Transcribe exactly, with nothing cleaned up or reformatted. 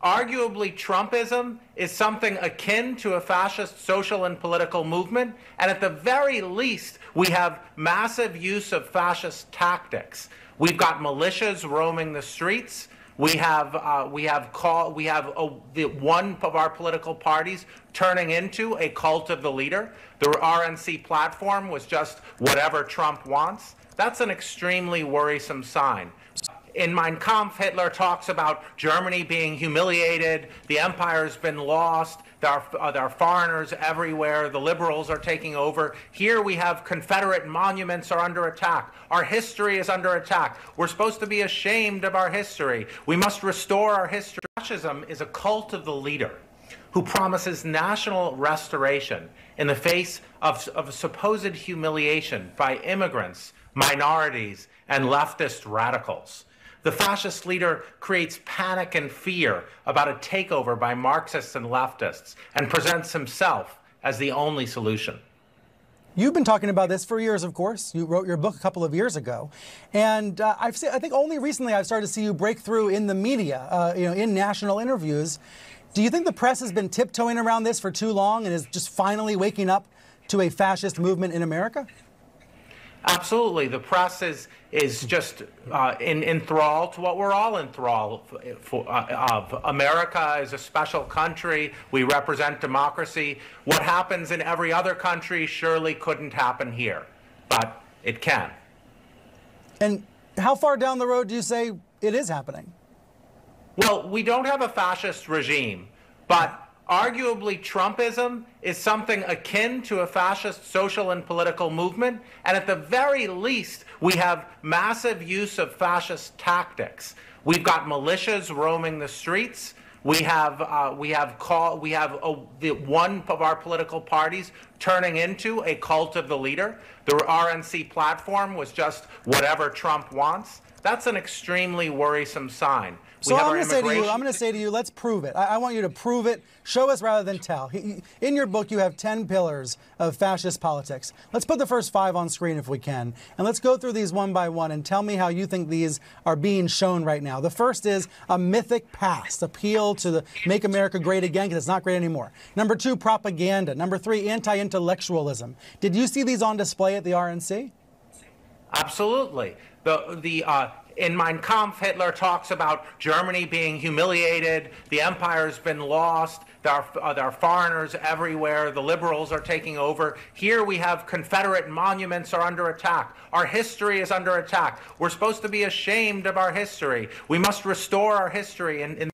arguably Trumpism is something akin to a fascist social and political movement, and at the very least, we have massive use of fascist tactics. We've got militias roaming the streets. We have uh, we have call we have a, the one of our political parties turning into a cult of the leader. The R N C platform was just whatever Trump wants. That's an extremely worrisome sign. In Mein Kampf, Hitler talks about Germany being humiliated, the empire's been lost, there are, uh, there are foreigners everywhere, the liberals are taking over. Here we have Confederate monuments are under attack. Our history is under attack. We're supposed to be ashamed of our history. We must restore our history. Fascism is a cult of the leader who promises national restoration in the face of, of supposed humiliation by immigrants, minorities, and leftist radicals. The fascist leader creates panic and fear about a takeover by Marxists and leftists and presents himself as the only solution. You've been talking about this for years, of course. You wrote your book a couple of years ago. And uh, I've seen, I think only recently I've started to see you break through in the media, uh, you know, in national interviews. Do you think the press has been tiptoeing around this for too long and is just finally waking up to a fascist movement in America? Absolutely. The press is is just uh, in, enthralled to what we're all enthralled for, uh, of. America is a special country. We represent democracy. What happens in every other country surely couldn't happen here, but it can. And how far down the road do you say it is happening? Well, we don't have a fascist regime, but arguably Trumpism is something akin to a fascist social and political movement, and at the very least, we have massive use of fascist tactics. We've got militias roaming the streets. We have uh, we have call we have a, the one of our political parties turning into a cult of the leader. The R N C platform was just whatever Trump wants. That's an extremely worrisome sign. So I'm going to say to you, I'm going to say to you, let's prove it. I, I want you to prove it. Show us rather than tell. In your book, you have ten pillars of fascist politics. Let's put the first five on screen if we can. And let's go through these one by one and tell me how you think these are being shown right now. The first is a mythic past, appeal to the make America great again because it's not great anymore. Number two, propaganda. Number three, anti-intellectualism. Did you see these on display at the R N C? Absolutely. The, the, uh, in Mein Kampf, Hitler talks about Germany being humiliated, the empire's been lost, there are, uh, there are foreigners everywhere, the liberals are taking over. Here we have Confederate monuments are under attack. Our history is under attack. We're supposed to be ashamed of our history. We must restore our history in, in